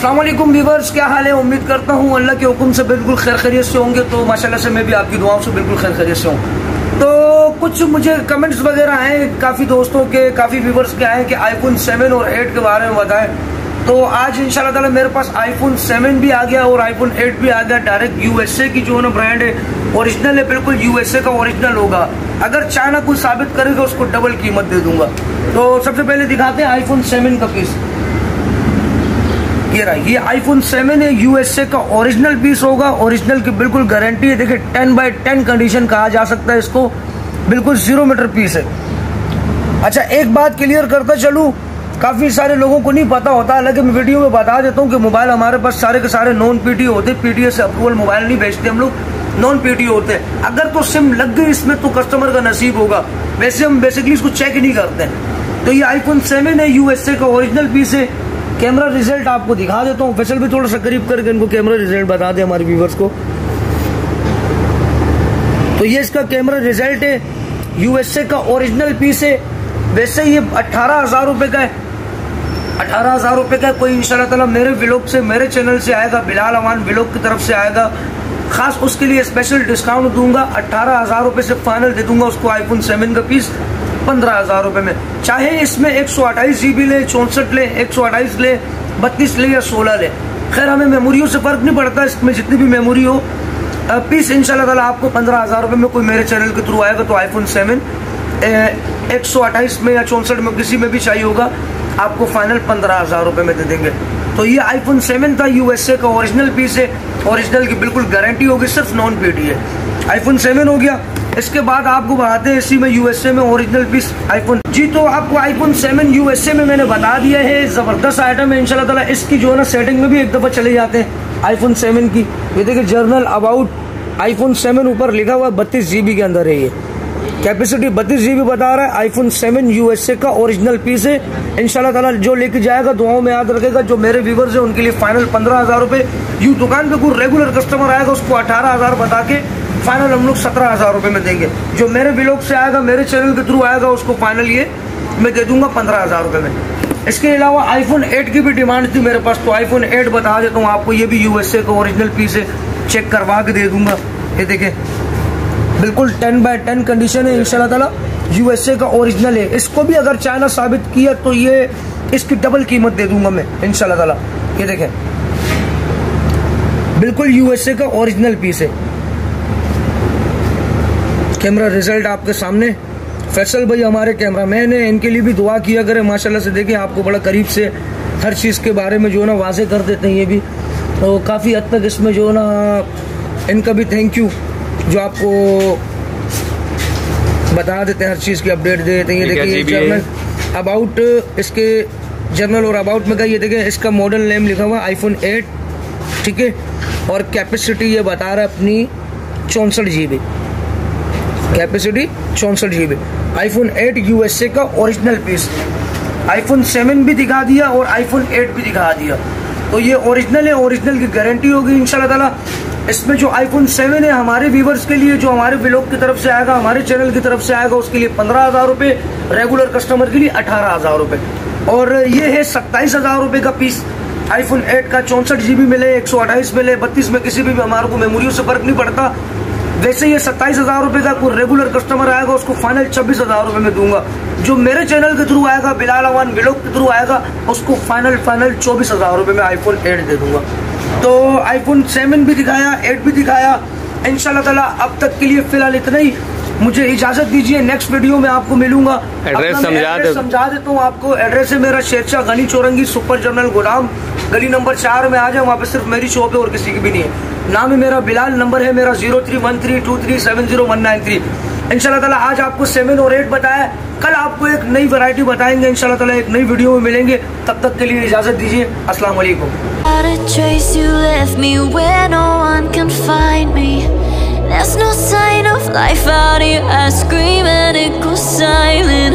अस्सलाम वालेकुम व्यूअर्स, क्या हाल है। उम्मीद करता हूँ अल्लाह के हुक्म से बिल्कुल खैर खैरियत से होंगे। तो माशाल्लाह से मैं भी आपकी दुआओं से बिल्कुल खैर खैरियत से हूँ। तो कुछ मुझे कमेंट्स वगैरह आए काफ़ी दोस्तों के, काफ़ी व्यूअर्स के आए कि आईफोन 7 और 8 के बारे में बताएं। तो आज इंशाल्लाह ताला मेरे पास आईफोन 7 भी आ गया और आईफोन 8 भी आ गया। डायरेक्ट यूएसए की जो है ना ब्रांड है, ओरिजिनल है, बिल्कुल यूएसए का ओरिजिनल होगा। अगर चाइना कुछ साबित करेगा उसको डबल कीमत दे दूंगा। तो सबसे पहले दिखाते हैं आईफोन 7 का पीस। ये रहा, ये आईफोन 7 है, यूएसए का ओरिजिनल पीस होगा। ओरिजिनल की बिल्कुल गारंटी है। देखिए 10/10 कंडीशन कहा जा सकता है इसको, बिल्कुल 0 मीटर पीस है। अच्छा, एक बात क्लियर करता चलूं, काफी सारे लोगों को नहीं पता होता, हालांकि मैं वीडियो में बता देता हूँ कि मोबाइल हमारे पास सारे के सारे नॉन पीटीओ होते। पीटीओ से अप्रूवल मोबाइल नहीं बेचते हम लोग, नॉन पीटीओ होते हैं। अगर तो सिम लग गई इसमें तो कस्टमर का नसीब होगा, वैसे हम बेसिकली इसको चेक नहीं करते हैं। तो ये आईफोन 7 है, यूएसए का ओरिजिनल पीस है। कैमरा रिजल्ट आपको दिखा देता हूँ। फैसल भी थोड़ा सा करीब करके इनको कैमरा रिजल्ट बता दे हमारे व्यूवर्स को। तो ये इसका कैमरा रिजल्ट है, यूएसए का ओरिजिनल पीस है। वैसे ये 18,000 रुपए का है, 18,000 रुपए का। कोई इंशाल्लाह ताला मेरे व्लॉग से, मेरे चैनल से आएगा, बिलाल अमान व्लॉग की तरफ से आएगा, खास उसके लिए स्पेशल डिस्काउंट दूंगा। 18,000 रुपए से फाइनल दे दूंगा उसको आईफोन 7 का पीस 15,000 रुपए में। चाहे इसमें 128 GB ले, 64 ले, 128 ले, 32 ले या 16 ले, खैर हमें मेमोरियों से फर्क नहीं पड़ता। इसमें जितनी भी मेमोरी हो, पीस इंशाल्लाह ताला आपको 15,000 रुपए में कोई मेरे चैनल के थ्रू आएगा तो आईफोन 7 128 में या 64 में किसी में भी चाहिए होगा, आपको फाइनल 15,000 रुपए में दे देंगे। तो ये आईफोन 7 था, यूएसए का ओरिजिनल पीस है। ओरिजिनल की बिल्कुल गारंटी होगी, सिर्फ नॉन पीटी है। आईफोन 7 हो गया। इसके बाद आपको बताते हैं इसी में यूएसए में ओरिजिनल पीस आईफोन जी। तो आपको आईफोन 7 यूएसए में मैंने बता दिया है, जबरदस्त आइटम है इंशाल्लाह ताला। इसकी जो है ना सेटिंग में भी एक दफा चले जाते हैं आईफोन 7 की। ये देखिए जर्नल अबाउट आईफोन 7 ऊपर लिखा हुआ 32 GB के अंदर है। ये कैपेसिटी 32 GB बता रहा है। आईफोन 7 यूएसए का ओरिजिनल पीस है। इंशाल्लाह ताला जो लेके जाएगा दुआओं में याद रखेगा। जो मेरे व्यूवर्स हैं उनके लिए फाइनल 15,000 रुपए। यूँ दुकान पे कोई रेगुलर कस्टमर आएगा उसको 18,000 बता के फाइनल हम लोग 17,000 रुपए में देंगे। जो मेरे व्लॉग से आएगा, मेरे चैनल के थ्रू आएगा, उसको फाइनल ये मैं दे दूंगा 15,000 रुपए में। इसके अलावा आईफोन 8 की भी डिमांड थी मेरे पास, तो आईफोन 8 बता देता हूँ आपको। ये भी यूएसए का ओरिजिनल पीस है, चेक करवा के दे दूंगा। ये देखे बिल्कुल 10/10 कंडीशन है इंशाल्लाह ताला, यूएसए का ओरिजिनल है। इसको भी अगर चाइना साबित किया तो ये इसकी डबल कीमत दे दूंगा मैं इंशाल्लाह ताला। ये देखें बिल्कुल यूएसए का ओरिजिनल पीस है। कैमरा रिजल्ट आपके सामने। फैसल भाई हमारे कैमरामैन है, इनके लिए भी दुआ किया करें। माशाल्लाह से देखें आपको बड़ा करीब से हर चीज़ के बारे में जो है ना वाजे कर देते हैं। ये भी तो काफ़ी हद तक इसमें जो है ना इनका भी थैंक यू, जो आपको बता देते हैं, हर चीज़ की अपडेट दे देते हैं। ये देखिए जर्नल अबाउट, इसके जर्नल और अबाउट में का ये देखें इसका मॉडल नेम लिखा हुआ आईफोन 8, ठीक है। और कैपेसिटी ये बता रहा है अपनी 64 GB, capacity 64 GB। IPhone 8 USA का ओरिजिनल पीस। आईफोन 7 भी दिखा दिया और आईफोन 8 भी दिखा दिया। तो ये ओरिजिनल है, ओरिजिनल की गारंटी होगी इंशाल्लाह ताला। इसमें जो आईफोन 7 है हमारे व्यूवर्स के लिए, जो हमारे व्लॉग की तरफ से आएगा, हमारे चैनल की तरफ से आएगा, उसके लिए 15,000 रुपए। रेगुलर कस्टमर के लिए 18,000 रुपए। और ये है 27,000 रुपए का पीस। आईफोन 8 का 64 GB मिले, 128 मिले, 32 में किसी भी हमारे को मेमोरियों से फर्क नहीं पड़ता। वैसे ये 27,000 रुपए का कोई रेगुलर कस्टमर आएगा उसको फाइनल 26,000 रुपए में दूंगा। जो मेरे चैनल के थ्रू आएगा, बिलाल अमान व्लॉग के थ्रू आएगा, उसको फाइनल 24,000 रुपए में आईफोन 8 दे दूंगा। तो आईफोन 7 भी दिखाया, 8 भी दिखाया इंशाल्लाह ताला। अब तक के लिए फिलहाल इतना ही, मुझे इजाजत दीजिए। नेक्स्ट वीडियो में आपको मिलूंगा। एड्रेस समझा देता हूँ आपको। एड्रेस है मेरा शेरशाह गनी चौरंगी, सुपर जनरल गोदाम, गली नंबर 4 में आ जाए। वहाँ पे सिर्फ मेरी शॉप है और किसी की भी नहीं है। नाम है मेरा बिलाल, नंबर है मेरा 03132370 इंशाल्लाह ताला। आज आपको 7 और 8 बताया, कल आपको एक नई वैरायटी बताएंगे इंशाल्लाह ताला। एक नई वीडियो में मिलेंगे, तब तक के लिए इजाजत दीजिए। अस्सलाम वालेकुम। There's no sign of life out here, I scream and it goes silent.